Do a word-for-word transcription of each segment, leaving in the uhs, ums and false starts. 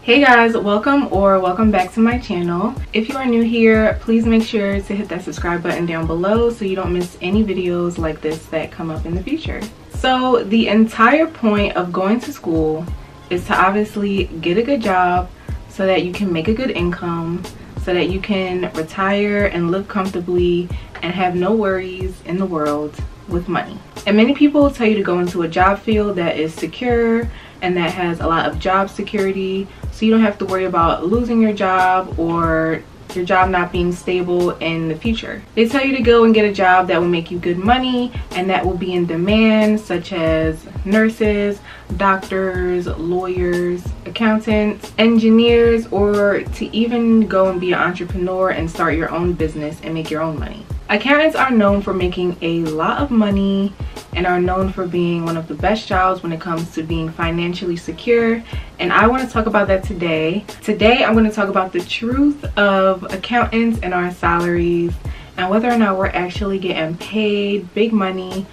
Hey guys, welcome or welcome back to my channel. If you are new here, please make sure to hit that subscribe button down below so you don't miss any videos like this that come up in the future. So the entire point of going to school is to obviously get a good job so that you can make a good income, so that you can retire and live comfortably and have no worries in the world with money. And many people tell you to go into a job field that is secure and that has a lot of job security, so you don't have to worry about losing your job or your job not being stable in the future. They tell you to go and get a job that will make you good money and that will be in demand, such as nurses, doctors, lawyers, accountants, engineers, or to even go and be an entrepreneur and start your own business and make your own money. Accountants are known for making a lot of money and are known for being one of the best jobs when it comes to being financially secure, and I want to talk about that today. Today I'm going to talk about the truth of accountants and our salaries and whether or not we're actually getting paid big money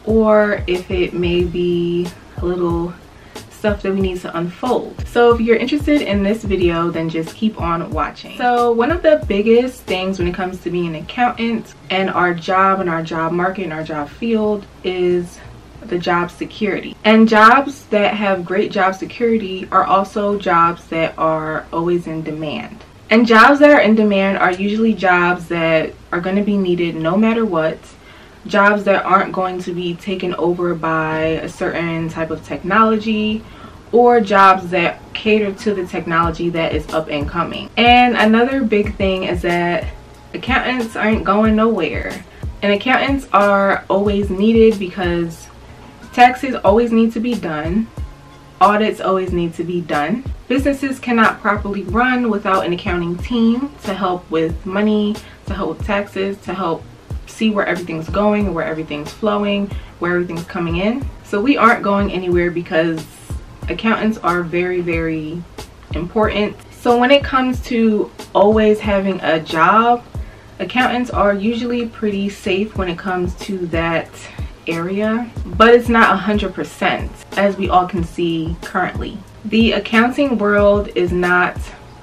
or if it may be a little stuff that we need to unfold. So if you're interested in this video, then just keep on watching. So one of the biggest things when it comes to being an accountant and our job and our job market and our job field is the job security. And jobs that have great job security are also jobs that are always in demand. And jobs that are in demand are usually jobs that are going to be needed no matter what. Jobs that aren't going to be taken over by a certain type of technology, or jobs that cater to the technology that is up and coming. And another big thing is that accountants aren't going nowhere. And accountants are always needed because taxes always need to be done. Audits always need to be done. Businesses cannot properly run without an accounting team to help with money, to help with taxes, to help see where everything's going, where everything's flowing, where everything's coming in. So we aren't going anywhere because accountants are very, very important. So when it comes to always having a job, accountants are usually pretty safe when it comes to that area, but it's not one hundred percent, as we all can see currently. The accounting world is not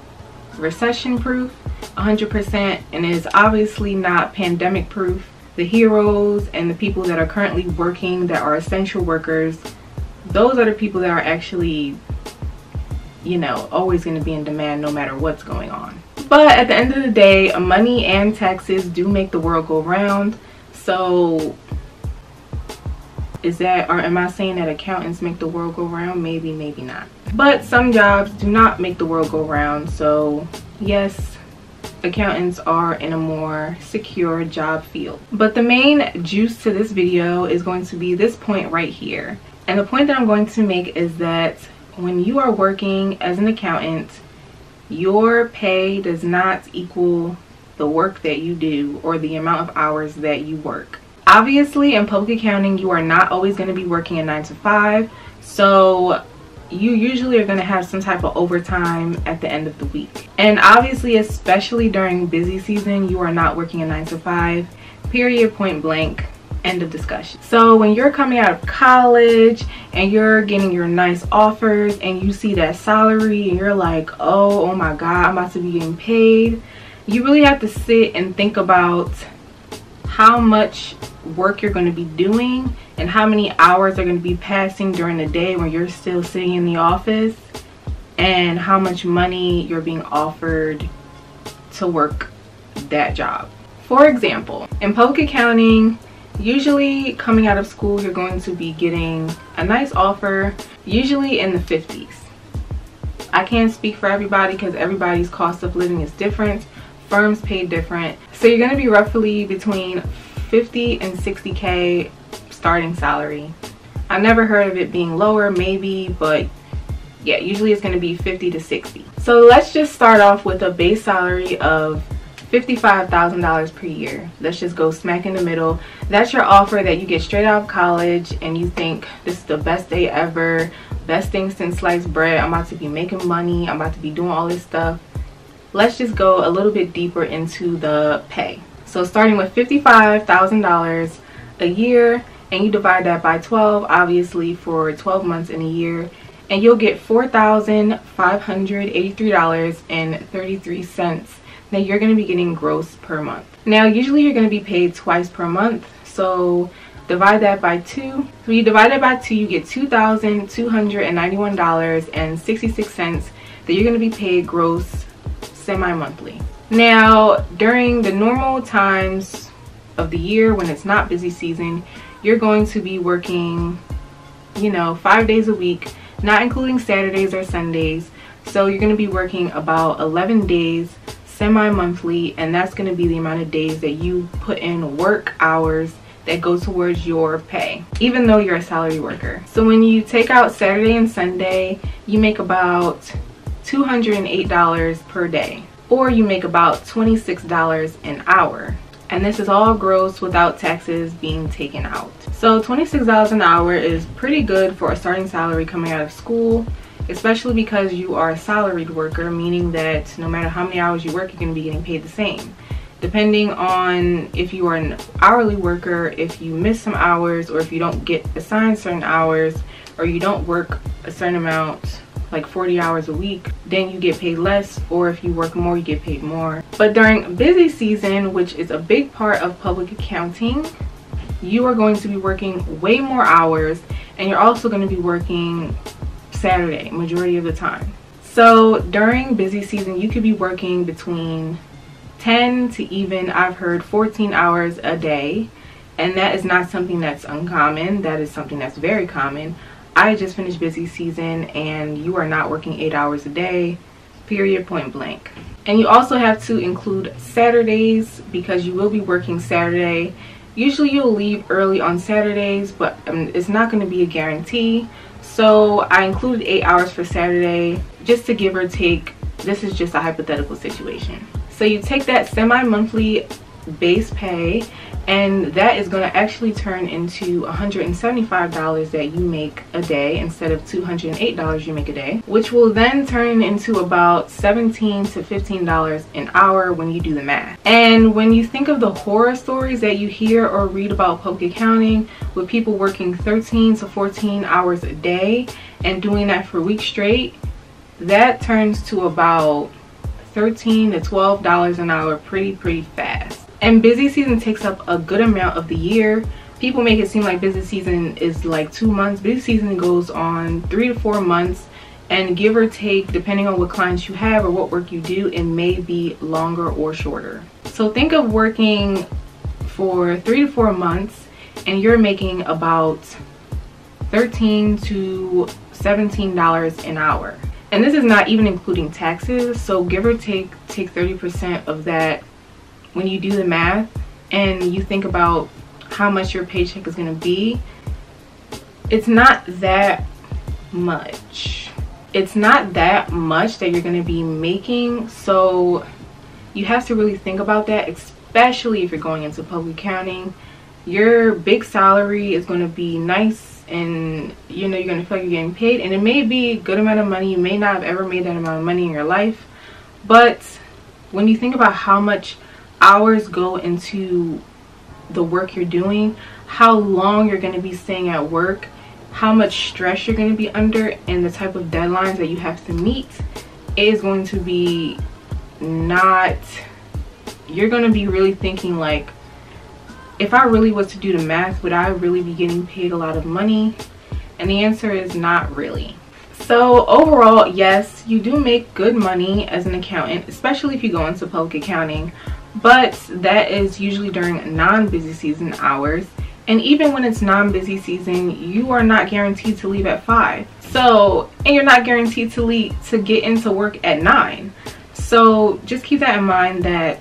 recession proof one hundred percent, and it is obviously not pandemic proof. The heroes and the people that are currently working that are essential workers, those are the people that are actually, you know, always going to be in demand no matter what's going on. But at the end of the day, money and taxes do make the world go round. So is that, or am I saying that accountants make the world go round? Maybe, maybe not. But some jobs do not make the world go round. So yes, accountants are in a more secure job field. But the main juice to this video is going to be this point right here. And the point that I'm going to make is that when you are working as an accountant, your pay does not equal the work that you do or the amount of hours that you work. Obviously, in public accounting, you are not always going to be working a nine to five. So you usually are going to have some type of overtime at the end of the week. And obviously, especially during busy season, you are not working a nine to five, period, point blank, end of discussion. So when you're coming out of college and you're getting your nice offers and you see that salary and you're like, oh, oh my God, I'm about to be getting paid. You really have to sit and think about how much work you're going to be doing and how many hours are going to be passing during the day when you're still sitting in the office, and how much money you're being offered to work that job. For example, in public accounting, usually coming out of school, you're going to be getting a nice offer, usually in the fifties. I can't speak for everybody because everybody's cost of living is different. Firms pay different. So you're going to be roughly between fifty and sixty K starting salary. I never heard of it being lower, maybe, but yeah, usually it's going to be fifty to sixty. So let's just start off with a base salary of fifty-five thousand dollars per year. Let's just go smack in the middle. That's your offer that you get straight out of college and you think this is the best day ever, best thing since sliced bread. I'm about to be making money. I'm about to be doing all this stuff. Let's just go a little bit deeper into the pay. So starting with fifty-five thousand dollars a year, and you divide that by twelve, obviously, for twelve months in a year, and you'll get four thousand five hundred eighty-three dollars and thirty-three cents that you're going to be getting gross per month. Now usually you're going to be paid twice per month, so divide that by two. So you divide it by two, you get two thousand two hundred ninety-one dollars and sixty-six cents that you're going to be paid gross semi-monthly. Now during the normal times of the year when it's not busy season, you're going to be working, you know, five days a week, not including Saturdays or Sundays. So you're going to be working about eleven days semi-monthly, and that's going to be the amount of days that you put in work hours that go towards your pay, even though you're a salary worker. So when you take out Saturday and Sunday, you make about two hundred eight dollars per day, or you make about twenty-six dollars an hour. And this is all gross without taxes being taken out. So twenty-six dollars an hour is pretty good for a starting salary coming out of school, especially because you are a salaried worker, meaning that no matter how many hours you work, you're going to be getting paid the same. Depending on if you are an hourly worker, if you miss some hours, or if you don't get assigned certain hours, or you don't work a certain amount, like forty hours a week, then you get paid less, or if you work more, you get paid more. But during busy season, which is a big part of public accounting, you are going to be working way more hours, and you're also going to be working Saturday majority of the time. So during busy season, you could be working between ten to even, I've heard, fourteen hours a day, and that is not something that's uncommon. That is something that's very common. I just finished busy season, and you are not working eight hours a day, period, point blank. And you also have to include Saturdays, because you will be working Saturday. Usually you'll leave early on Saturdays, but um, it's not going to be a guarantee. So I included eight hours for Saturday, just to give or take. This is just a hypothetical situation. So you take that semi-monthly base pay, and that is going to actually turn into one hundred seventy-five dollars that you make a day instead of two hundred eight dollars you make a day, which will then turn into about seventeen to fifteen dollars an hour when you do the math. And when you think of the horror stories that you hear or read about public accounting, with people working thirteen to fourteen hours a day and doing that for weeks straight, that turns to about thirteen to twelve dollars an hour pretty pretty fast. And busy season takes up a good amount of the year. People make it seem like busy season is like two months. Busy season goes on three to four months, and give or take, depending on what clients you have or what work you do, it may be longer or shorter. So think of working for three to four months, and you're making about thirteen to seventeen dollars an hour. And this is not even including taxes, so give or take, take thirty percent of that when you do the math, and you think about how much your paycheck is going to be. It's not that much. It's not that much that you're going to be making, so you have to really think about that, especially if you're going into public accounting. Your big salary is going to be nice, and you know you're going to feel like you're getting paid, and it may be a good amount of money. You may not have ever made that amount of money in your life, but when you think about how much hours go into the work you're doing, how long you're going to be staying at work, how much stress you're going to be under, and the type of deadlines that you have to meet, it is going to be not, you're going to be really thinking like, if I really was to do the math, would I really be getting paid a lot of money? And the answer is not really. So overall, yes, you do make good money as an accountant, especially if you go into public accounting, but that is usually during non-busy season hours. And even when it's non-busy season, you are not guaranteed to leave at five. So, and you're not guaranteed to leave to get into work at nine. So just keep that in mind, that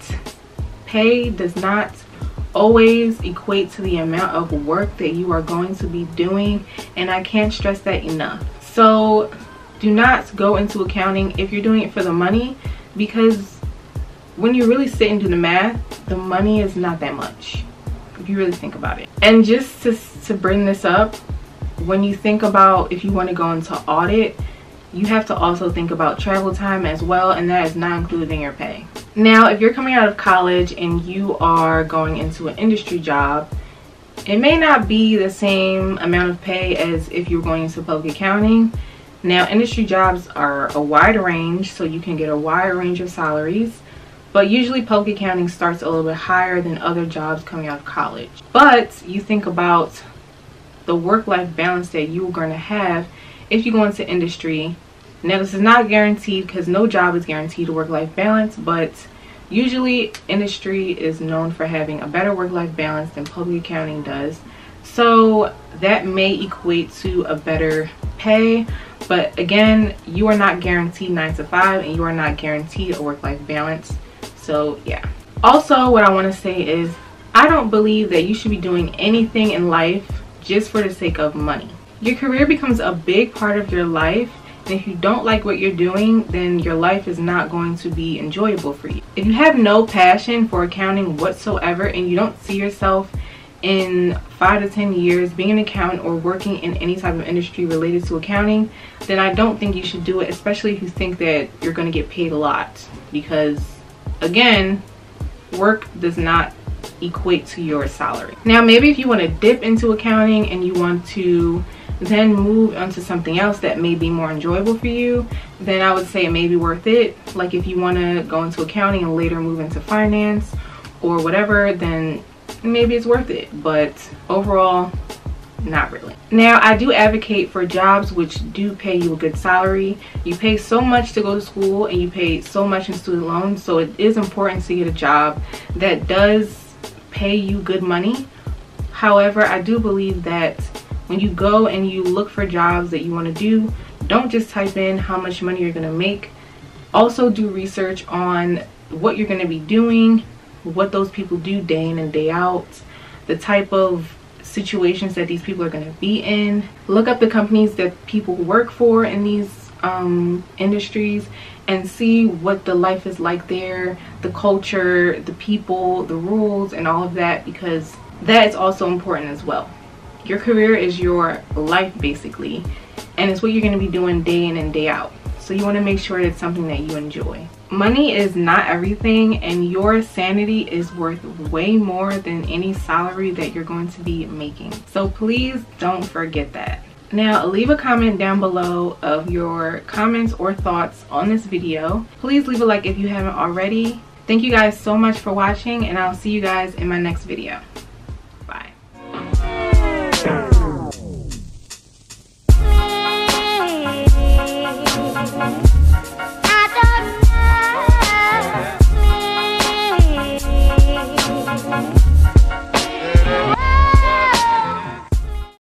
pay does not always equate to the amount of work that you are going to be doing, and I can't stress that enough. So do not go into accounting if you're doing it for the money, because when you really sit and do the math, the money is not that much if you really think about it. And just to, to bring this up, when you think about if you want to go into audit, you have to also think about travel time as well, and that is not included in your pay. Now, if you're coming out of college and you are going into an industry job, it may not be the same amount of pay as if you're going into public accounting, Now, industry jobs are a wide range, so you can get a wide range of salaries, but usually public accounting starts a little bit higher than other jobs coming out of college. But you think about the work-life balance that you're going to have if you go into industry. Now, this is not guaranteed because no job is guaranteed a work-life balance, but usually industry is known for having a better work-life balance than public accounting does. So that may equate to a better pay, but again, you are not guaranteed nine to five and you are not guaranteed a work-life balance. So yeah. Also, what I want to say is I don't believe that you should be doing anything in life just for the sake of money. Your career becomes a big part of your life, and if you don't like what you're doing, then your life is not going to be enjoyable for you. If you have no passion for accounting whatsoever and you don't see yourself in five to ten years being an accountant or working in any type of industry related to accounting, then I don't think you should do it, especially if you think that you're going to get paid a lot, because again, work does not equate to your salary. Now, maybe if you want to dip into accounting and you want to then move on to something else that may be more enjoyable for you, then I would say it may be worth it. Like if you want to go into accounting and later move into finance or whatever, then maybe it's worth it, but overall, not really. Now, I do advocate for jobs which do pay you a good salary. You pay so much to go to school and you pay so much in student loans, so it is important to get a job that does pay you good money. However, I do believe that when you go and you look for jobs that you want to do, don't just type in how much money you're going to make. Also do research on what you're going to be doing, what those people do day in and day out, the type of situations that these people are going to be in. Look up the companies that people work for in these um, industries and see what the life is like there, the culture, the people, the rules, and all of that, because that is also important as well. Your career is your life basically, and it's what you're going to be doing day in and day out. So you want to make sure it's something that you enjoy. Money is not everything, and your sanity is worth way more than any salary that you're going to be making. So please don't forget that. Now, leave a comment down below of your comments or thoughts on this video. Please leave a like if you haven't already. Thank you guys so much for watching, and I'll see you guys in my next video.